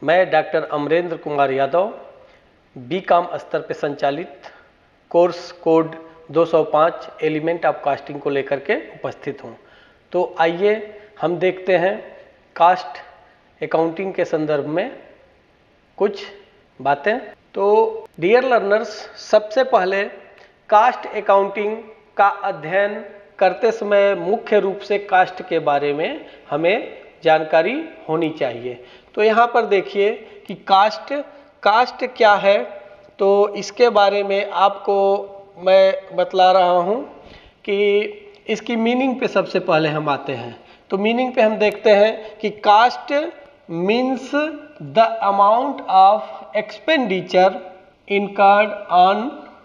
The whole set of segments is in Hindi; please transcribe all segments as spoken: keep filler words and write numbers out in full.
मैं doctor Amarendra Kumar Yadav B com स्तर पर संचालित कोर्स कोड दो सौ पाँच एलिमेंट ऑफ कास्टिंग को लेकर के उपस्थित हूँ। तो आइए हम देखते हैं कास्ट अकाउंटिंग के संदर्भ में कुछ बातें। तो डियर लर्नर्स, सबसे पहले कास्ट अकाउंटिंग का अध्ययन करते समय मुख्य रूप से कास्ट के बारे में हमें जानकारी होनी चाहिए। तो यहाँ पर देखिए कि कास्ट कास्ट क्या है, तो इसके बारे में आपको मैं बतला रहा हूँ कि इसकी मीनिंग पे सबसे पहले हम आते हैं। तो मीनिंग पे हम देखते हैं कि cost means the amount of expenditure incurred on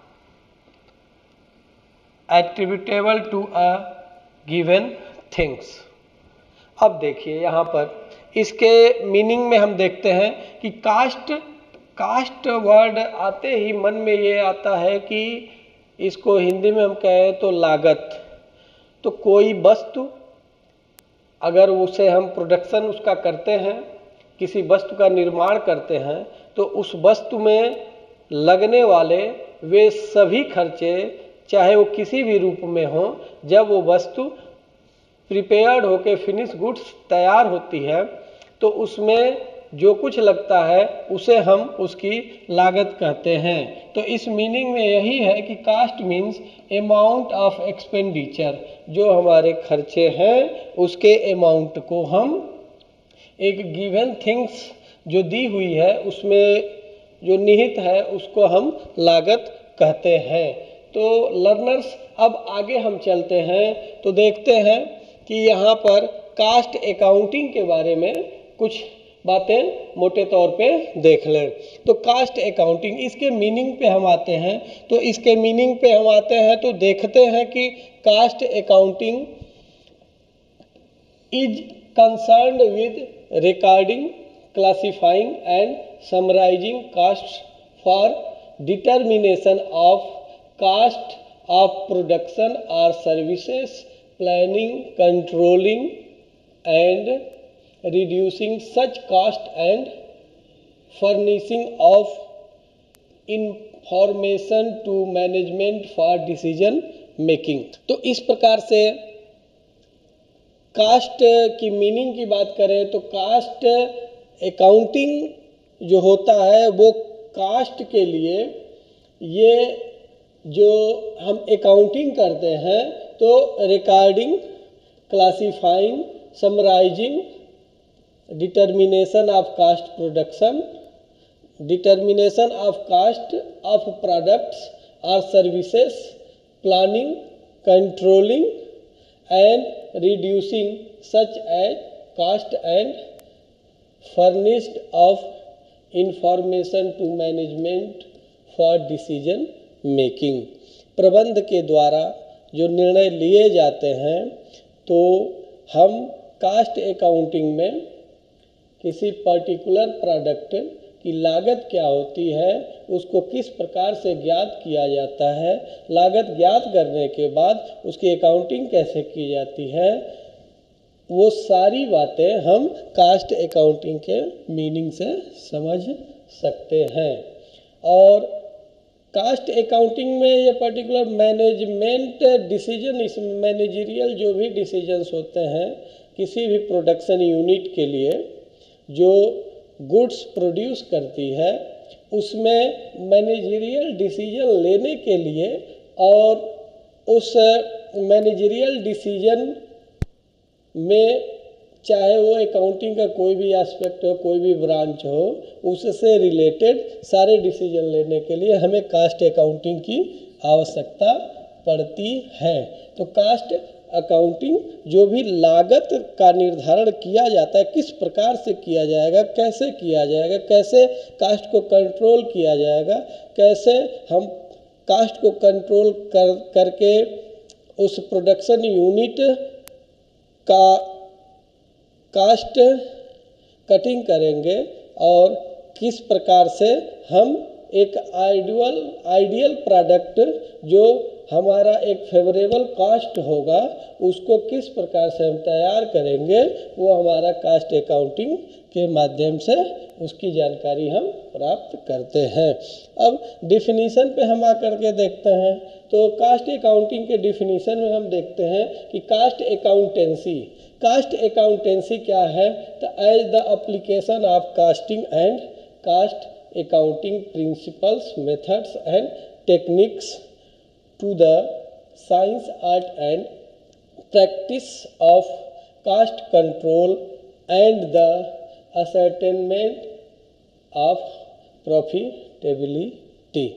attributable to a given things. अब देखिए यहाँ पर इसके मीनिंग में हम देखते हैं कि कास्ट कास्ट वर्ड आते ही मन में ये आता है कि इसको हिंदी में हम कहें तो लागत। तो कोई वस्तु अगर उसे हम प्रोडक्शन उसका करते हैं, किसी वस्तु का निर्माण करते हैं, तो उस वस्तु में लगने वाले वे सभी खर्चे, चाहे वो किसी भी रूप में हो, जब वो वस्तु प्रिपेयर्ड होके फिनिश गुड्स तैयार होती है तो उसमें जो कुछ लगता है उसे हम उसकी लागत कहते हैं। तो इस मीनिंग में यही है कि cost means amount of expenditure, जो हमारे खर्चे हैं उसके अमाउंट को हम एक गिवन थिंग्स जो दी हुई है उसमें जो निहित है उसको हम लागत कहते हैं। तो लर्नर्स, अब आगे हम चलते हैं तो देखते हैं कि यहाँ पर कास्ट अकाउंटिंग के बारे में कुछ बातें मोटे तौर पे देख लें। तो कास्ट अकाउंटिंग, इसके मीनिंग पे हम आते हैं। तो इसके मीनिंग पे हम आते हैं तो देखते हैं कि cost accounting is concerned with recording, classifying and summarising cost for determination of cost of production और services, planning, controlling and reducing such cost and furnishing of information to management for decision making। तो इस प्रकार से कास्ट की मीनिंग की बात करें तो कास्ट अकाउंटिंग जो होता है वो कास्ट के लिए ये जो हम अकाउंटिंग करते हैं तो recording, classifying, summarising, determination of cost production, determination of cost of products or services, planning, controlling and reducing such as cost and furnished of information to management for decision making। प्रबंध के द्वारा जो निर्णय लिए जाते हैं तो हम कास्ट अकाउंटिंग में किसी पर्टिकुलर प्रोडक्ट की लागत क्या होती है उसको किस प्रकार से ज्ञात किया जाता है, लागत ज्ञात करने के बाद उसकी अकाउंटिंग कैसे की जाती है, वो सारी बातें हम कास्ट अकाउंटिंग के मीनिंग से समझ सकते हैं। और कास्ट अकाउंटिंग में ये पर्टिकुलर मैनेजमेंट डिसीजन, इस मैनेजरियल जो भी डिसीजंस होते हैं किसी भी प्रोडक्शन यूनिट के लिए जो गुड्स प्रोड्यूस करती है उसमें मैनेजरियल डिसीजन लेने के लिए और उस मैनेजरियल डिसीजन में चाहे वो अकाउंटिंग का कोई भी एस्पेक्ट हो, कोई भी ब्रांच हो, उससे रिलेटेड सारे डिसीजन लेने के लिए हमें कास्ट अकाउंटिंग की आवश्यकता पड़ती है। तो कास्ट अकाउंटिंग जो भी लागत का निर्धारण किया जाता है किस प्रकार से किया जाएगा, कैसे किया जाएगा, कैसे कास्ट को कंट्रोल किया जाएगा, कैसे हम कास्ट को कंट्रोल कर करके उस प्रोडक्शन यूनिट का कास्ट कटिंग करेंगे और किस प्रकार से हम एक आइडियल आइडियल प्रोडक्ट जो हमारा एक फेवरेबल कास्ट होगा उसको किस प्रकार से हम तैयार करेंगे, वो हमारा कास्ट अकाउंटिंग के माध्यम से उसकी जानकारी हम प्राप्त करते हैं। अब डिफिनीशन पे हम आकर के देखते हैं तो कास्ट अकाउंटिंग के डिफिनीशन में हम देखते हैं कि कास्ट अकाउंटेंसी कास्ट अकाउंटेंसी क्या है, तो as the application of costing and cost accounting principles, methods and techniques to the science, art and practice of cost control and the ascertainment of profitability।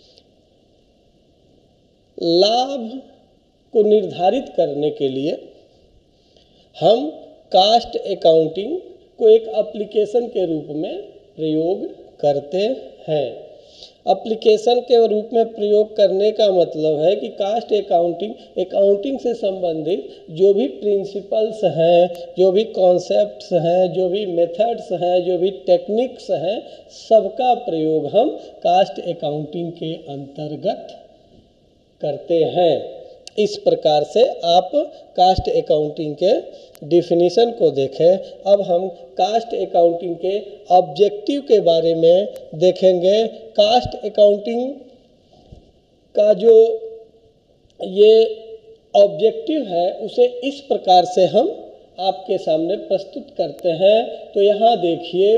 लाभ को निर्धारित करने के लिए हम कास्ट अकाउंटिंग को एक एप्लीकेशन के रूप में प्रयोग करते हैं। एप्लीकेशन के रूप में प्रयोग करने का मतलब है कि कास्ट अकाउंटिंग अकाउंटिंग से संबंधित जो भी प्रिंसिपल्स हैं, जो भी कॉन्सेप्ट्स हैं, जो भी मेथड्स हैं, जो भी टेक्निक्स हैं, सबका प्रयोग हम कास्ट अकाउंटिंग के अंतर्गत करते हैं। इस प्रकार से आप कास्ट अकाउंटिंग के डिफिनीशन को देखें। अब हम कास्ट अकाउंटिंग के ऑब्जेक्टिव के बारे में देखेंगे। कास्ट अकाउंटिंग का जो ये ऑब्जेक्टिव है उसे इस प्रकार से हम आपके सामने प्रस्तुत करते हैं। तो यहाँ देखिए,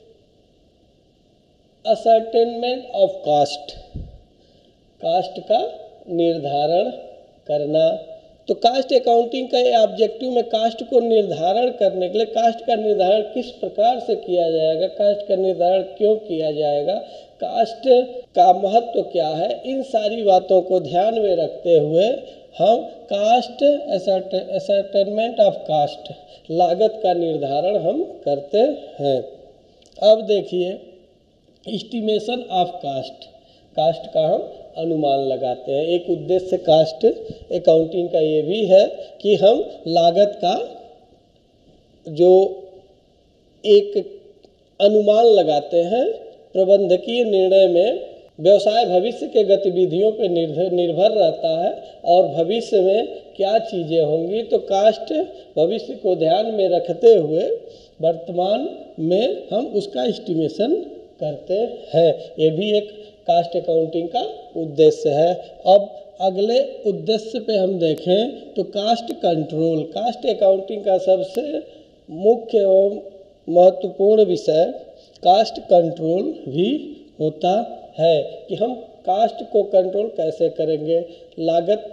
असर्टेनमेंट ऑफ कास्ट, कास्ट का निर्धारण करना। तो कास्ट अकाउंटिंग का ऑब्जेक्टिव में कास्ट को निर्धारण करने के लिए कास्ट का निर्धारण किस प्रकार से किया जाएगा, कास्ट का निर्धारण क्यों किया जाएगा, कास्ट का महत्व क्या है, इन सारी बातों को ध्यान में रखते हुए हम कास्ट असर्टेनमेंट ऑफ कास्ट, लागत का निर्धारण हम करते हैं। अब देखिए, एस्टिमेशन ऑफ कास्ट, कास्ट का हम अनुमान लगाते हैं। एक उद्देश्य कास्ट अकाउंटिंग का ये भी है कि हम लागत का जो एक अनुमान लगाते हैं, प्रबंधकीय निर्णय में व्यवसाय भविष्य के गतिविधियों पर निर्भर निर्भर रहता है और भविष्य में क्या चीज़ें होंगी, तो कास्ट भविष्य को ध्यान में रखते हुए वर्तमान में हम उसका एस्टिमेशन करते हैं। ये भी एक कास्ट अकाउंटिंग का उद्देश्य है। अब अगले उद्देश्य पे हम देखें तो कास्ट कंट्रोल, कास्ट अकाउंटिंग का सबसे मुख्य एवं महत्वपूर्ण विषय कास्ट कंट्रोल भी होता है कि हम कास्ट को कंट्रोल कैसे करेंगे, लागत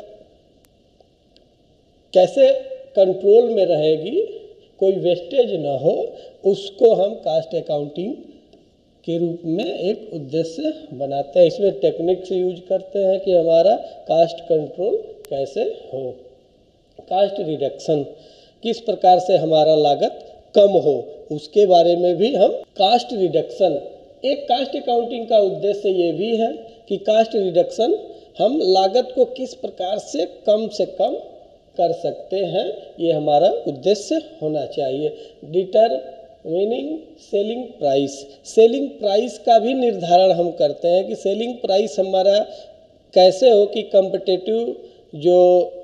कैसे कंट्रोल में रहेगी, कोई वेस्टेज ना हो, उसको हम कास्ट अकाउंटिंग के रूप में एक उद्देश्य बनाते हैं। इसमें टेक्निक्स यूज करते हैं कि हमारा कास्ट कंट्रोल कैसे हो। कास्ट रिडक्शन, किस प्रकार से हमारा लागत कम हो, उसके बारे में भी हम कास्ट रिडक्शन, एक कास्ट अकाउंटिंग का उद्देश्य ये भी है कि कास्ट रिडक्शन हम लागत को किस प्रकार से कम से कम कर सकते हैं, ये हमारा उद्देश्य होना चाहिए। Determining selling price, selling price का भी निर्धारण हम करते हैं कि सेलिंग प्राइस हमारा कैसे हो कि कॉम्पिटिटिव जो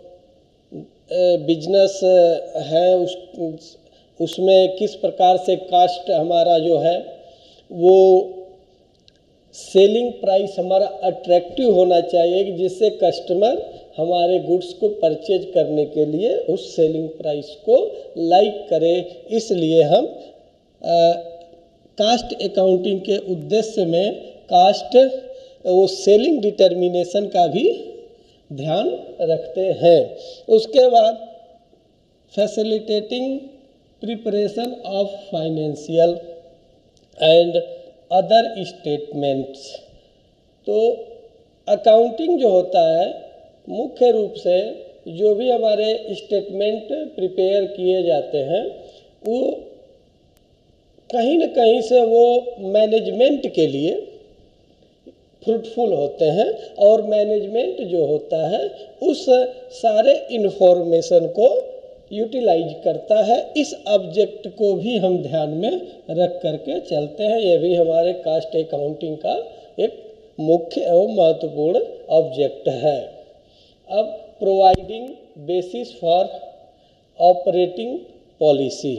बिजनेस है उस उसमें किस प्रकार से कास्ट हमारा जो है वो सेलिंग प्राइस हमारा अट्रैक्टिव होना चाहिए कि जिससे कस्टमर हमारे गुड्स को परचेज करने के लिए उस सेलिंग प्राइस को लाइक करे। इसलिए हम आ, कास्ट अकाउंटिंग के उद्देश्य में कास्ट वो सेलिंग डिटर्मिनेशन का भी ध्यान रखते हैं। उसके बाद facilitating preparation of financial and other statements, तो अकाउंटिंग जो होता है मुख्य रूप से जो भी हमारे स्टेटमेंट प्रिपेयर किए जाते हैं वो कहीं न कहीं से वो मैनेजमेंट के लिए फ्रूटफुल होते हैं और मैनेजमेंट जो होता है उस सारे इन्फॉर्मेशन को यूटिलाइज करता है। इस ऑब्जेक्ट को भी हम ध्यान में रख करके चलते हैं। ये भी हमारे कास्ट अकाउंटिंग का एक मुख्य एवं महत्वपूर्ण ऑब्जेक्ट है। अब providing basis for operating policy,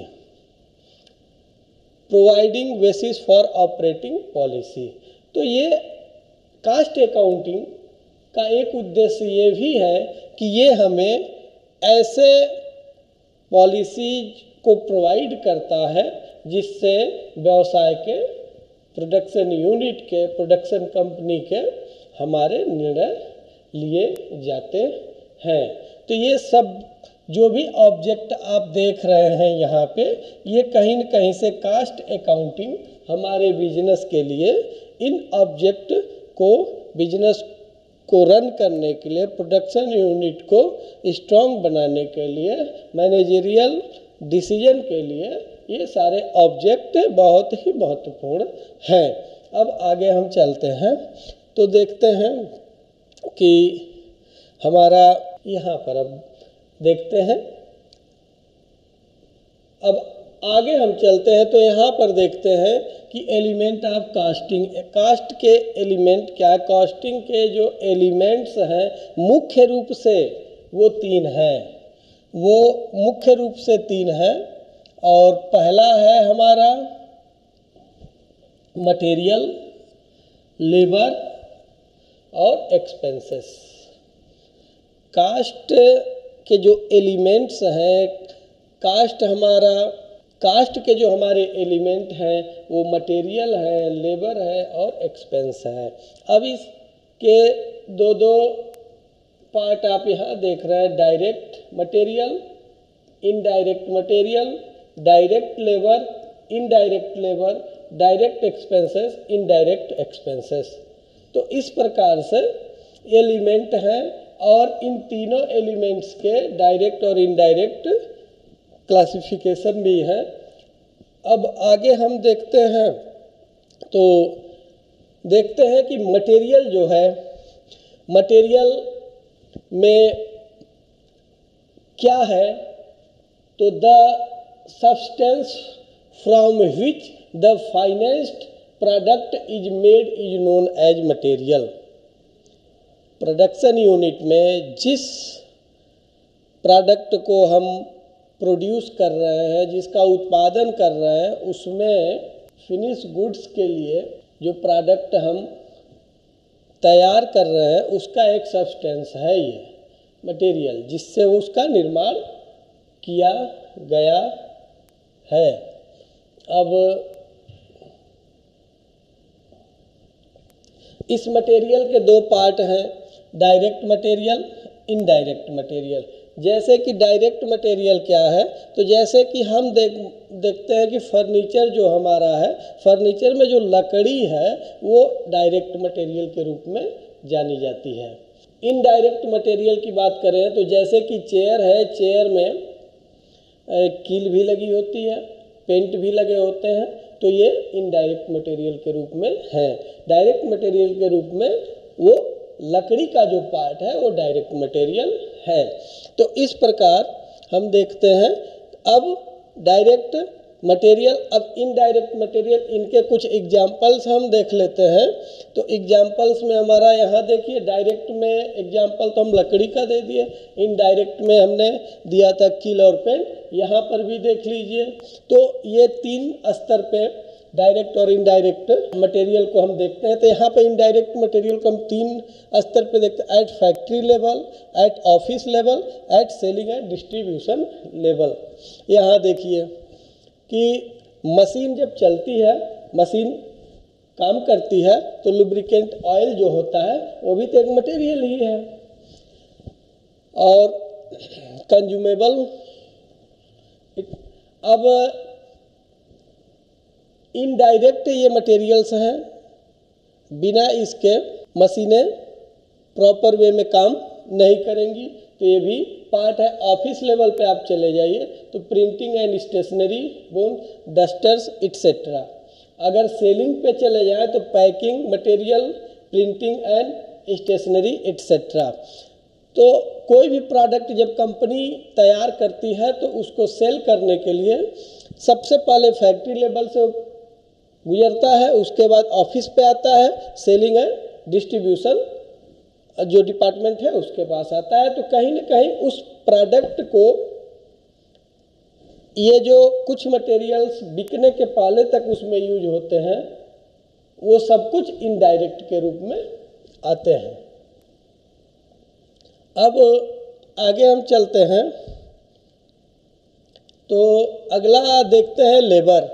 providing basis for operating policy. तो ये कास्ट अकाउंटिंग का एक उद्देश्य ये भी है कि ये हमें ऐसे पॉलिसीज को प्रोवाइड करता है जिससे व्यवसाय के, प्रोडक्शन यूनिट के, प्रोडक्शन कंपनी के हमारे निर्णय लिए जाते हैं। तो ये सब जो भी ऑब्जेक्ट आप देख रहे हैं यहाँ पे, ये कहीं न कहीं से कास्ट अकाउंटिंग हमारे बिजनेस के लिए इन ऑब्जेक्ट को, बिजनेस को रन करने के लिए, प्रोडक्शन यूनिट को स्ट्रॉन्ग बनाने के लिए, मैनेजरियल डिसीजन के लिए ये सारे ऑब्जेक्ट बहुत ही महत्वपूर्ण हैं। अब आगे हम चलते हैं तो देखते हैं कि हमारा यहाँ पर अब देखते हैं, अब आगे हम चलते हैं तो यहाँ पर देखते हैं कि एलिमेंट ऑफ कास्टिंग, कास्ट के एलिमेंट क्या है। कास्टिंग के जो एलिमेंट्स हैं मुख्य रूप से वो तीन हैं, वो मुख्य रूप से तीन हैं। और पहला है हमारा मटेरियल, लेबर और एक्सपेंसेस। कास्ट के जो एलिमेंट्स हैं, कास्ट हमारा कास्ट के जो हमारे एलिमेंट हैं वो मटेरियल है, लेबर है और एक्सपेंस है। अब इसके दो दो पार्ट आप यहाँ देख रहे हैं, direct material, indirect material, direct labour, indirect labour, direct expenses, indirect expenses. तो इस प्रकार से एलिमेंट हैं और इन तीनों एलिमेंट्स के डायरेक्ट और इनडायरेक्ट क्लासिफिकेशन भी है। अब आगे हम देखते हैं तो देखते हैं कि मटेरियल जो है, मटेरियल में क्या है, तो the substance from which the financed product is made is known as material. Production unit में जिस प्रोडक्ट को हम प्रोड्यूस कर रहे हैं, जिसका उत्पादन कर रहे हैं, उसमें फिनिश गुड्स के लिए जो प्रोडक्ट हम तैयार कर रहे हैं उसका एक सब्सटेंस है ये मटेरियल, जिससे उसका निर्माण किया गया है। अब इस मटेरियल के दो पार्ट हैं, डायरेक्ट मटेरियल, इनडायरेक्ट मटेरियल। जैसे कि डायरेक्ट मटेरियल क्या है, तो जैसे कि हम देख देखते हैं कि फर्नीचर जो हमारा है, फर्नीचर में जो लकड़ी है वो डायरेक्ट मटेरियल के रूप में जानी जाती है। इनडायरेक्ट मटेरियल की बात करें तो जैसे कि चेयर है, चेयर में कील भी लगी होती है, पेंट भी लगे होते हैं, तो ये इनडायरेक्ट मटेरियल के रूप में है। डायरेक्ट मटेरियल के रूप में वो लकड़ी का जो पार्ट है वो डायरेक्ट मटेरियल है। तो इस प्रकार हम देखते हैं। अब डायरेक्ट मटेरियल, अब इनडायरेक्ट मटेरियल, इनके कुछ एग्जाम्पल्स हम देख लेते हैं। तो एग्जाम्पल्स में हमारा यहाँ देखिए, डायरेक्ट में एग्जाम्पल तो हम लकड़ी का दे दिए, इनडायरेक्ट में हमने दिया था कील और पेंट, यहाँ पर भी देख लीजिए। तो ये तीन स्तर पे डायरेक्ट और इनडायरेक्ट मटेरियल को हम देखते हैं। तो यहाँ पे इनडायरेक्ट मटेरियल को हम तीन स्तर पे देखते हैं, at factory level, at office level, at selling and distribution level. यहाँ देखिए कि मशीन जब चलती है, मशीन काम करती है, तो लुब्रिकेंट ऑयल जो होता है वो भी तो एक मटेरियल ही है। और कंज्यूमेबल, अब इनडायरेक्ट ये मटेरियल्स हैं, बिना इसके मशीनें प्रॉपर वे में काम नहीं करेंगी, तो ये भी पार्ट है। ऑफिस लेवल पे आप चले जाइए तो printing and stationery, bone, dusters et cetera. अगर सेलिंग पे चले जाएं तो packing material, printing and stationery et cetera. तो कोई भी प्रोडक्ट जब कंपनी तैयार करती है तो उसको सेल करने के लिए सबसे पहले फैक्ट्री लेवल से गुजरता है, उसके बाद ऑफिस पे आता है, सेलिंग एंड डिस्ट्रीब्यूशन जो डिपार्टमेंट है उसके पास आता है। तो कहीं ना कहीं उस प्रोडक्ट को, ये जो कुछ मटेरियल्स बिकने के पहले तक उसमें यूज होते हैं, वो सब कुछ इनडायरेक्ट के रूप में आते हैं। अब आगे हम चलते हैं तो अगला देखते हैं लेबर।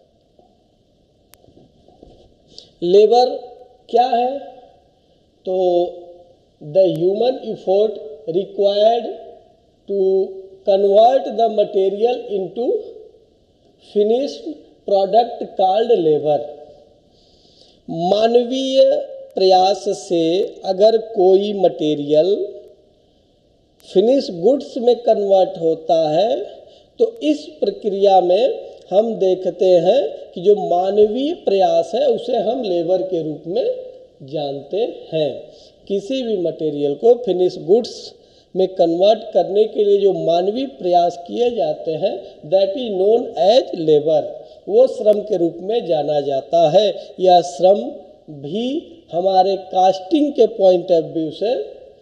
लेबर क्या है? तो the human effort required to convert the material into finished product called labour. मानवीय प्रयास से अगर कोई मटेरियल फिनिश गुड्स में कन्वर्ट होता है तो इस प्रक्रिया में हम देखते हैं कि जो मानवीय प्रयास है उसे हम लेबर के रूप में जानते हैं। किसी भी मटेरियल को फिनिश गुड्स में कन्वर्ट करने के लिए जो मानवीय प्रयास किए जाते हैं, that is known as labour, वो श्रम के रूप में जाना जाता है। यह श्रम भी हमारे कास्टिंग के पॉइंट ऑफ व्यू से,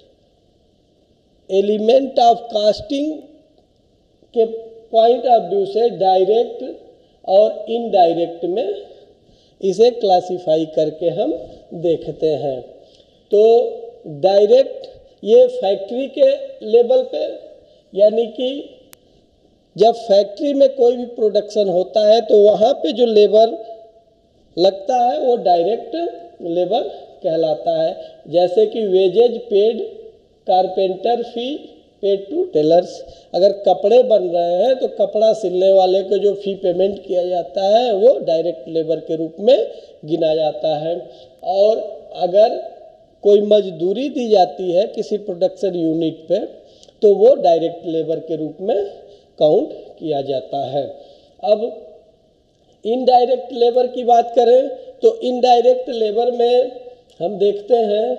एलिमेंट ऑफ कास्टिंग के पॉइंट ऑफ व्यू से डायरेक्ट और इनडायरेक्ट में इसे क्लासिफाई करके हम देखते हैं। तो डायरेक्ट ये फैक्ट्री के लेवल पे, यानी कि जब फैक्ट्री में कोई भी प्रोडक्शन होता है तो वहाँ पे जो लेबर लगता है वो डायरेक्ट लेबर कहलाता है। जैसे कि wages paid, carpenter fee paid to tailors. अगर कपड़े बन रहे हैं तो कपड़ा सिलने वाले को जो फी पेमेंट किया जाता है वो डायरेक्ट लेबर के रूप में गिना जाता है। और अगर कोई मजदूरी दी जाती है किसी प्रोडक्शन यूनिट पे तो वो डायरेक्ट लेबर के रूप में काउंट किया जाता है। अब इनडायरेक्ट लेबर की बात करें तो इनडायरेक्ट लेबर में हम देखते हैं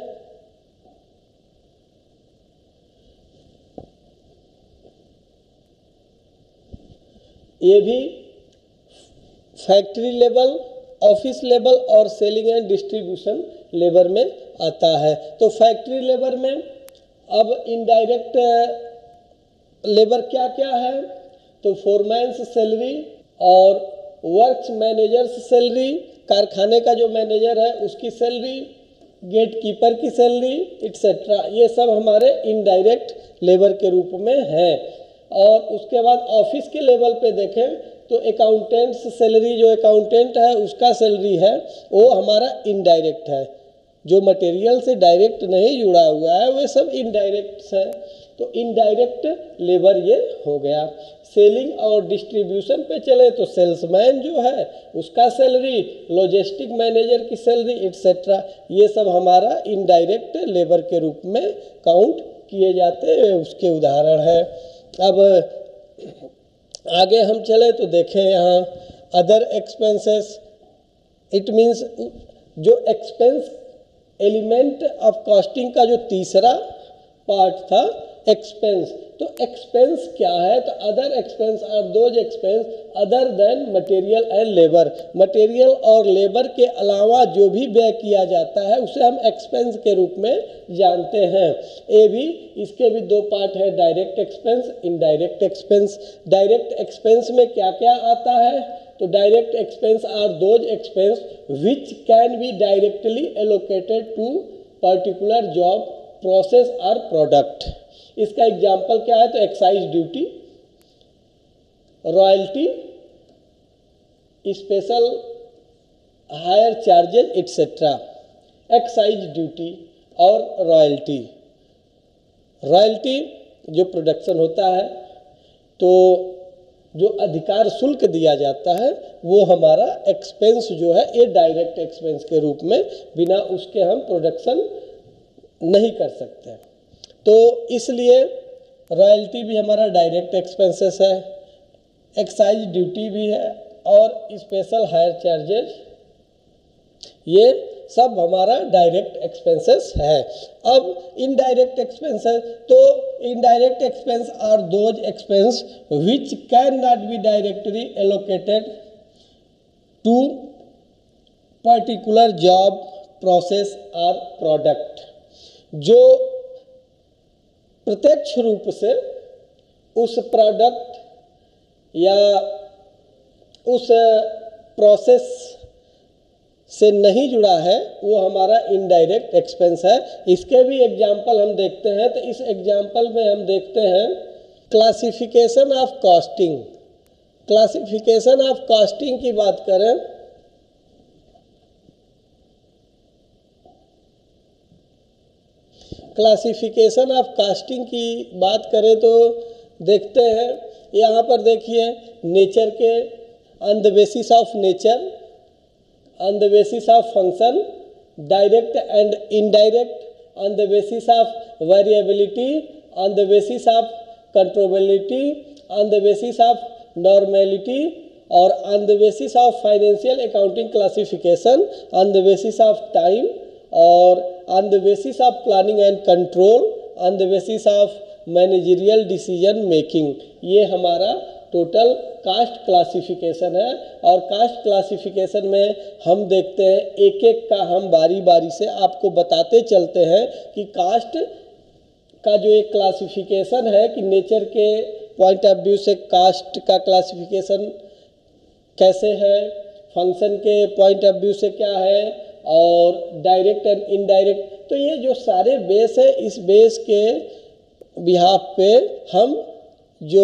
ये भी फैक्ट्री लेवल, ऑफिस लेवल और सेलिंग एंड डिस्ट्रीब्यूशन लेबर में आता है। तो फैक्ट्री लेबर में अब इनडायरेक्ट लेबर क्या क्या है? तो फोरमैन्स सैलरी और वर्क्स मैनेजर्स सैलरी, कारखाने का जो मैनेजर है उसकी सैलरी, गेट कीपर की सैलरी इट्सेट्रा, ये सब हमारे इनडायरेक्ट लेबर के रूप में है। और उसके बाद ऑफिस के लेवल पे देखें तो अकाउंटेंट्स सैलरी, जो अकाउंटेंट है उसका सैलरी है वो हमारा इनडायरेक्ट है। जो मटेरियल से डायरेक्ट नहीं जुड़ा हुआ है वे सब इनडायरेक्ट है। तो इनडायरेक्ट लेबर ये हो गया। सेलिंग और डिस्ट्रीब्यूशन पे चले तो सेल्समैन जो है उसका सैलरी, लॉजिस्टिक मैनेजर की सैलरी इट्सेट्रा, ये सब हमारा इनडायरेक्ट लेबर के रूप में काउंट किए जाते हैं, उसके उदाहरण है। अब आगे हम चले तो देखें यहाँ अदर एक्सपेंसेस, इट मीन्स जो एक्सपेंस एलिमेंट ऑफ कॉस्टिंग का जो तीसरा पार्ट था एक्सपेंस। तो एक्सपेंस क्या है? तो other expense are those expense other than material and labour. Material और लेबर के अलावा जो भी व्यय किया जाता है उसे हम एक्सपेंस के रूप में जानते हैं। ये भी, इसके भी दो पार्ट है, direct expense, indirect expense. Direct expense में क्या क्या आता है? तो direct expense are those expense which can be directly allocated to particular job, process और प्रोडक्ट। इसका एग्जाम्पल क्या है? तो excise duty, royalty, special hire charges etcetera. Excise duty और रॉयल्टी, रॉयल्टी जो प्रोडक्शन होता है तो जो अधिकार शुल्क दिया जाता है वो हमारा एक्सपेंस जो है ये डायरेक्ट एक्सपेंस के रूप में, बिना उसके हम प्रोडक्शन नहीं कर सकते। तो इसलिए रॉयल्टी भी हमारा डायरेक्ट एक्सपेंसेस है, एक्साइज ड्यूटी भी है और स्पेशल हायर चार्जेज, ये सब हमारा डायरेक्ट एक्सपेंसेस है। अब इनडायरेक्ट एक्सपेंसेस, तो indirect expense are those expense which can not be directly allocated to particular job, process और प्रोडक्ट। जो प्रत्यक्ष रूप से उस प्रोडक्ट या उस प्रोसेस से नहीं जुड़ा है वो हमारा इनडायरेक्ट एक्सपेंस है। इसके भी एग्जाम्पल हम देखते हैं। तो इस एग्जाम्पल में हम देखते हैं classification of costing. Classification of costing की बात करें क्लासिफिकेशन ऑफ कास्टिंग की बात करें तो देखते हैं यहाँ पर देखिए नेचर के on the basis of nature, on the basis of function, direct and indirect, on the basis of variability, on the basis of controllability, on the basis of normality और on the basis of financial accounting classification, on the basis of time और on the basis of planning and control, on the basis of managerial decision making. ये हमारा टोटल कास्ट क्लासिफिकेशन है। और कास्ट क्लासिफिकेशन में हम देखते हैं एक एक का हम बारी बारी से आपको बताते चलते हैं कि कास्ट का जो एक क्लासिफिकेशन है कि नेचर के पॉइंट ऑफ व्यू से कास्ट का क्लासिफिकेशन कैसे है, फंक्शन के पॉइंट ऑफ व्यू से क्या है और डायरेक्ट एंड इनडायरेक्ट। तो ये जो सारे बेस है इस बेस के बिहाफ पे हम जो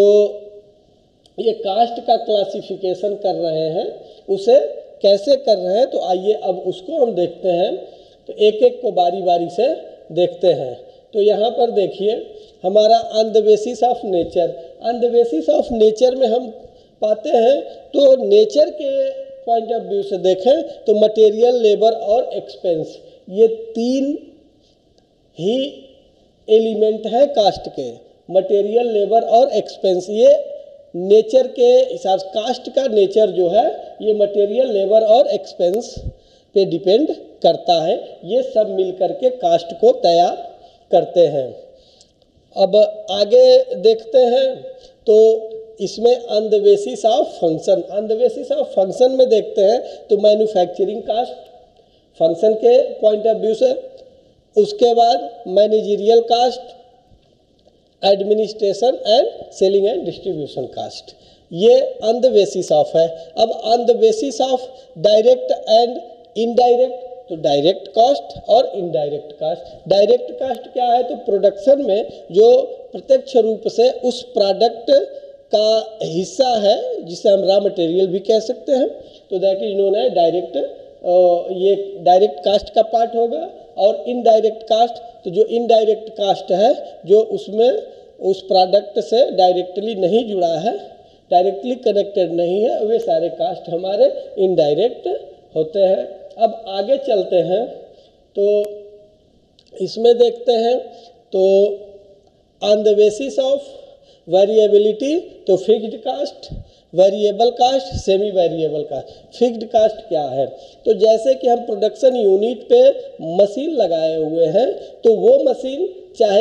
ये कास्ट का क्लासिफिकेशन कर रहे हैं उसे कैसे कर रहे हैं। तो आइए अब उसको हम देखते हैं। तो एक एक को बारी बारी से देखते हैं। तो यहाँ पर देखिए हमारा on the basis of nature, on the basis of nature में हम पाते हैं तो नेचर के पॉइंट ऑफ व्यू से देखें तो मटेरियल, लेबर और एक्सपेंस ये तीन ही एलिमेंट है कास्ट के। मटेरियल, लेबर और एक्सपेंस ये नेचर के हिसाब से कास्ट का नेचर जो है ये मटेरियल, लेबर और एक्सपेंस पे डिपेंड करता है। ये सब मिल करके कास्ट को तैयार करते हैं। अब आगे देखते हैं तो इसमें on the basis of function, on the basis of function में देखते हैं तो मैन्युफैक्चरिंग कास्ट फंक्शन के पॉइंट ऑफ व्यू से, उसके बाद managerial cost, administration and selling and distribution cost, ये ऑन द बेसिस ऑफ है। अब on the basis of direct and indirect, तो डायरेक्ट कास्ट और इनडायरेक्ट कास्ट। डायरेक्ट कास्ट क्या है तो प्रोडक्शन में जो प्रत्यक्ष रूप से उस प्रोडक्ट का हिस्सा है जिसे हम रॉ मटेरियल भी कह सकते हैं, तो दैट इज नोन है डायरेक्ट, ये डायरेक्ट कास्ट का पार्ट होगा। और इनडायरेक्ट कास्ट, तो जो इनडायरेक्ट कास्ट है जो उसमें उस प्रोडक्ट से डायरेक्टली नहीं जुड़ा है, डायरेक्टली कनेक्टेड नहीं है, वे सारे कास्ट हमारे इनडायरेक्ट होते हैं। अब आगे चलते हैं तो इसमें देखते हैं तो on the basis of variability तो fixed cost, variable cost, semi variable cost. Fixed cost क्या है तो जैसे कि हम प्रोडक्शन यूनिट पे मशीन लगाए हुए हैं तो वो मशीन चाहे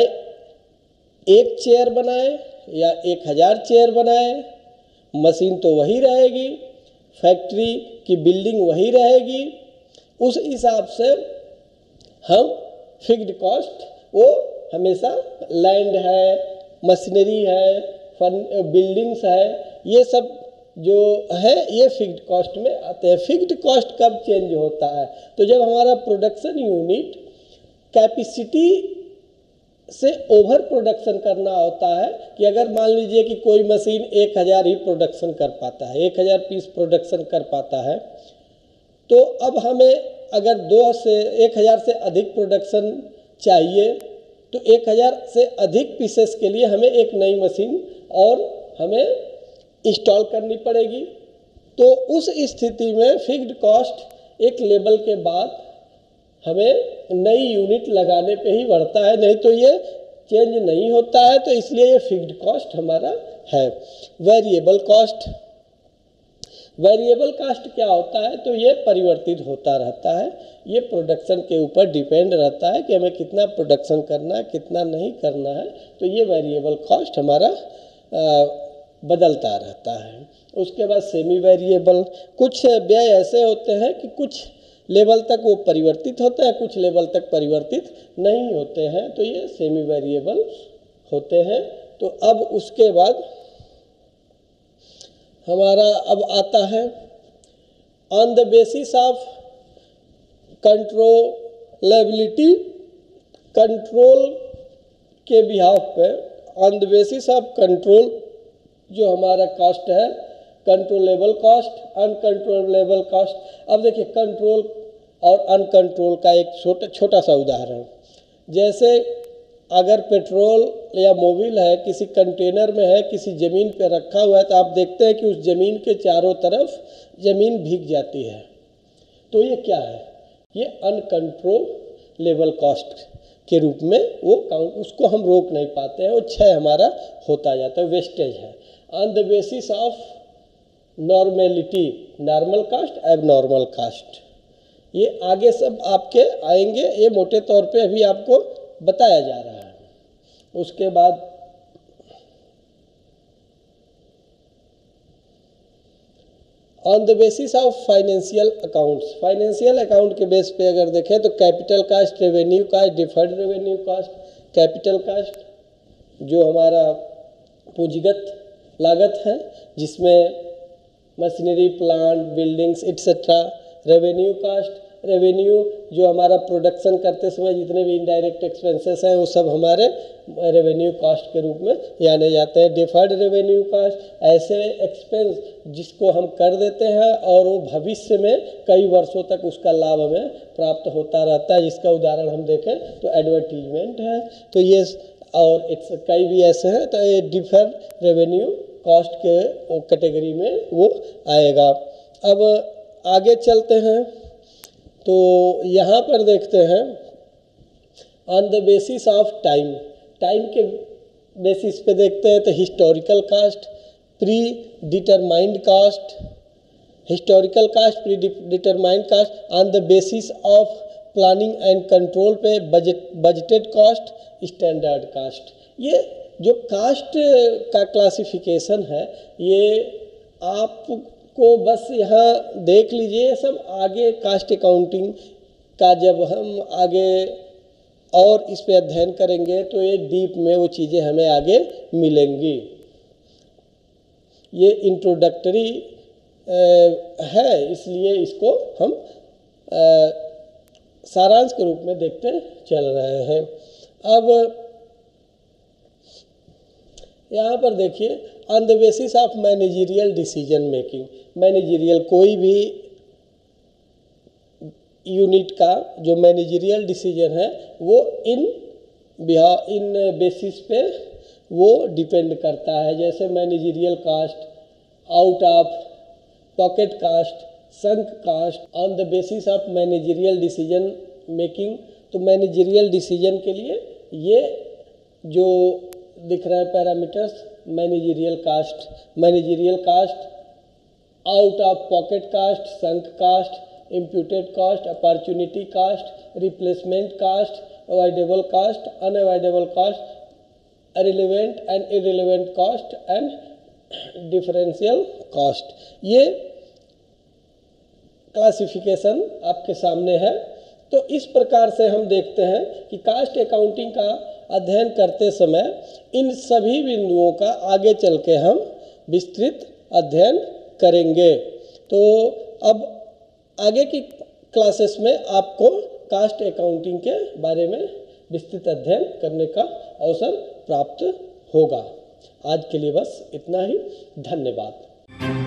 एक चेयर बनाए या एक हज़ार चेयर बनाए, मशीन तो वही रहेगी, फैक्ट्री की बिल्डिंग वही रहेगी। उस हिसाब से हम फिक्स्ड कॉस्ट वो हमेशा लैंड है, मशीनरी है, बिल्डिंग्स है, ये सब जो है ये फिक्स्ड कॉस्ट में आते हैं। फिक्स्ड कॉस्ट कब चेंज होता है तो जब हमारा प्रोडक्शन यूनिट कैपेसिटी से ओवर प्रोडक्शन करना होता है कि अगर मान लीजिए कि कोई मशीन एक हज़ार ही प्रोडक्शन कर पाता है, एक हज़ार पीस प्रोडक्शन कर पाता है, तो अब हमें अगर दो से एक हज़ार से अधिक प्रोडक्शन चाहिए तो एक हज़ार से अधिक पीसेस के लिए हमें एक नई मशीन और हमें इंस्टॉल करनी पड़ेगी। तो उस स्थिति में फिक्स्ड कॉस्ट एक लेवल के बाद हमें नई यूनिट लगाने पे ही बढ़ता है, नहीं तो ये चेंज नहीं होता है। तो इसलिए ये फिक्स्ड कॉस्ट हमारा है। वेरिएबल कॉस्ट, वेरिएबल कॉस्ट क्या होता है तो ये परिवर्तित होता रहता है, ये प्रोडक्शन के ऊपर डिपेंड रहता है कि हमें कितना प्रोडक्शन करना है, कितना नहीं करना है। तो ये वेरिएबल कॉस्ट हमारा आ, बदलता रहता है। उसके बाद सेमी वेरिएबल, कुछ व्यय ऐसे होते हैं कि कुछ लेवल तक वो परिवर्तित होते हैं, कुछ लेवल तक परिवर्तित नहीं होते हैं, तो ये सेमी वेरिएबल होते हैं। तो अब उसके बाद हमारा अब आता है on the basis of controllability, control के बिहाफ पे on the basis of control जो हमारा कॉस्ट है, कंट्रोलेबल कॉस्ट, अनकंट्रोलेबल कॉस्ट। अब देखिए कंट्रोल और अनकंट्रोल का एक छोटा छोटा सा उदाहरण, जैसे अगर पेट्रोल या मोबिल है किसी कंटेनर में है, किसी ज़मीन पे रखा हुआ है, तो आप देखते हैं कि उस ज़मीन के चारों तरफ ज़मीन भीग जाती है, तो ये क्या है, ये अनकंट्रोलेबल कॉस्ट के रूप में वो काउंट, उसको हम रोक नहीं पाते हैं, वो क्षय हमारा होता जाता है, वेस्टेज है। On the basis of normality, normal cost, abnormal cost, ये आगे सब आपके आएंगे, ये मोटे तौर पे अभी आपको बताया जा रहा है। उसके बाद on the basis of financial accounts, financial account के बेस पे अगर देखें तो capital cost, revenue cost, deferred revenue cost. Capital cost जो हमारा पूंजीगत लागत है, जिसमें machinery, plant, buildings etcetera. Revenue cost, revenue जो हमारा प्रोडक्शन करते समय जितने भी इनडायरेक्ट एक्सपेंसेस हैं वो सब हमारे रेवेन्यू कास्ट के रूप में जाने जाते हैं। डिफर्ड रेवेन्यू कास्ट, ऐसे एक्सपेंस जिसको हम कर देते हैं और वो भविष्य में कई वर्षों तक उसका लाभ हमें प्राप्त होता रहता है, जिसका उदाहरण हम देखें तो एडवर्टीजमेंट है। तो ये और इट्स कई भी ऐसे हैं, तो ये डिफर्ड रेवेन्यू कॉस्ट के कैटेगरी में वो आएगा। अब आगे चलते हैं तो यहाँ पर देखते हैं on the basis of time, time के बेसिस पे देखते हैं तो historical cost, predetermined cost, historical cost, predetermined cost. On the basis of planning and control पे budget budgeted cost, standard cost. ये जो कास्ट का क्लासिफिकेशन है ये आपको बस यहाँ देख लीजिए, सब आगे कास्ट अकाउंटिंग का जब हम आगे और इस पे अध्ययन करेंगे तो ये डीप में वो चीज़ें हमें आगे मिलेंगी। ये इंट्रोडक्टरी है, इसलिए इसको हम आ, सारांश के रूप में देखते चल रहे हैं। अब यहाँ पर देखिए on the basis of managerial decision making, managerial कोई भी यूनिट का जो मैनेजरियल डिसीजन है वो इन बिहार इन बेसिस पे वो डिपेंड करता है। जैसे managerial cost, out of pocket cost, sunk cost. On the basis of managerial decision making, तो मैनेजरियल डिसीजन के लिए ये जो दिख रहा है parameters, managerial cost, managerial cost, out of pocket cost, sunk cost, imputed cost, opportunity cost, replacement cost, avoidable cost, unavoidable cost, relevant and irrelevant cost and differential cost. ये क्लासिफिकेशन आपके सामने है। तो इस प्रकार से हम देखते हैं कि कास्ट अकाउंटिंग का अध्ययन करते समय इन सभी बिंदुओं का आगे चल के हम विस्तृत अध्ययन करेंगे। तो अब आगे की क्लासेस में आपको कास्ट अकाउंटिंग के बारे में विस्तृत अध्ययन करने का अवसर प्राप्त होगा। आज के लिए बस इतना ही। धन्यवाद।